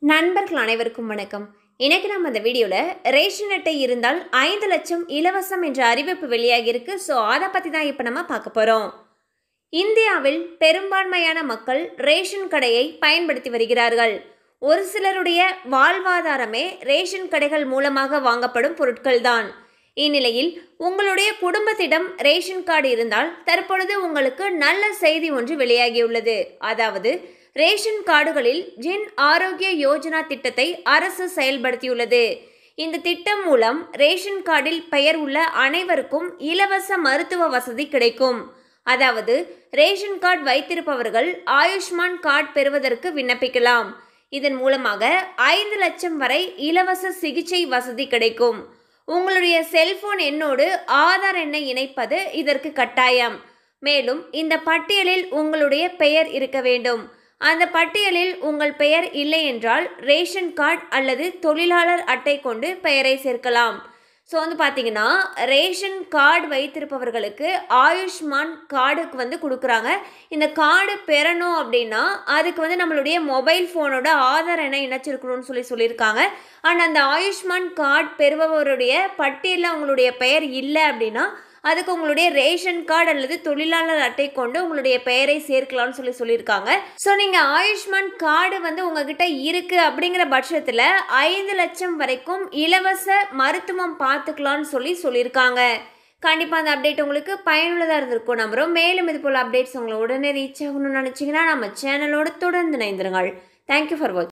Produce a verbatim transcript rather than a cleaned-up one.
நண்பர்கள் அனைவருக்கும் வணக்கம். இன்னைக்கு நம்ம இந்த வீடியோவில் ரேஷன் அட்டை இருந்தால் ஐந்து லட்சம் இலவசம் என்ற அறிவிப்பு வெளியாகி இருக்கு. ஸோ அதை பற்றி தான் இப்போ நம்ம பார்க்க போகிறோம். இந்தியாவில் பெரும்பான்மையான மக்கள் ரேஷன் கடையை பயன்படுத்தி வருகிறார்கள். ஒரு சிலருடைய வாழ்வாதாரமே ரேஷன் கடைகள் மூலமாக வாங்கப்படும் பொருட்கள் தான். இந்நிலையில் உங்களுடைய குடும்பத்திடம் ரேஷன் கார்டு இருந்தால் தற்பொழுது உங்களுக்கு நல்ல செய்தி ஒன்று வெளியாகியுள்ளது. அதாவது ரேஷன் கார்டுகளில் ஜன் ஆரோக்கிய யோஜனா திட்டத்தை அரசு செயல்படுத்தியுள்ளது. இந்த திட்டம் மூலம் ரேஷன் கார்டில் பெயர் உள்ள அனைவருக்கும் இலவச மருத்துவ வசதி கிடைக்கும். அதாவது ரேஷன் கார்டு வைத்திருப்பவர்கள் ஆயுஷ்மான் கார்டு பெறுவதற்கு விண்ணப்பிக்கலாம். இதன் மூலமாக ஐந்து லட்சம் வரை இலவச சிகிச்சை வசதி கிடைக்கும். உங்களுடைய செல்போன் எண்ணோடு ஆதார் எண்ணை இணைப்பது இதற்கு கட்டாயம். மேலும் இந்த பட்டியலில் உங்களுடைய பெயர் இருக்க வேண்டும். அந்த பட்டியலில் உங்கள் பெயர் இல்லை என்றால் ரேஷன் கார்டு அல்லது தொழிலாளர் அட்டை கொண்டு பெயரை சேர்க்கலாம். ஸோ வந்து பார்த்தீங்கன்னா ரேஷன் கார்டு வைத்திருப்பவர்களுக்கு ஆயுஷ்மான் கார்டுக்கு வந்து கொடுக்குறாங்க. இந்த கார்டு பெறணும் அப்படின்னா அதுக்கு வந்து நம்மளுடைய மொபைல் ஃபோனோட ஆதார் எண்ணை இணைச்சிருக்கணும்னு சொல்லி சொல்லியிருக்காங்க. அண்ட் அந்த ஆயுஷ்மான் கார்டு பெறுபவருடைய பட்டியலில் உங்களுடைய பெயர் இல்லை அப்படின்னா அதுக்கு உங்களுடைய ரேஷன் கார்டு அல்லது தொழிலாளர் அட்டை கொண்டு உங்களுடைய பெயரை சேர்க்கலாம்னு சொல்லி சொல்லியிருக்காங்க. ஸோ நீங்கள் ஆயுஷ்மான் கார்டு வந்து உங்ககிட்ட இருக்கு அப்படிங்கிற பட்சத்தில் ஐந்து லட்சம் வரைக்கும் இலவச மருத்துவம் பார்த்துக்கலாம்னு சொல்லி சொல்லியிருக்காங்க. கண்டிப்பாக அந்த அப்டேட் உங்களுக்கு பயனுள்ளதாக இருந்திருக்கும் நம்புகிறோம். மேலும் இது போல் அப்டேட்ஸ் உங்களை உடனே ரீச் ஆகணும்னு நினச்சிங்கன்னா நம்ம சேனலோடு தொடர்ந்து இணைந்திருங்கள். தேங்க்யூ ஃபார் வாட்சிங்.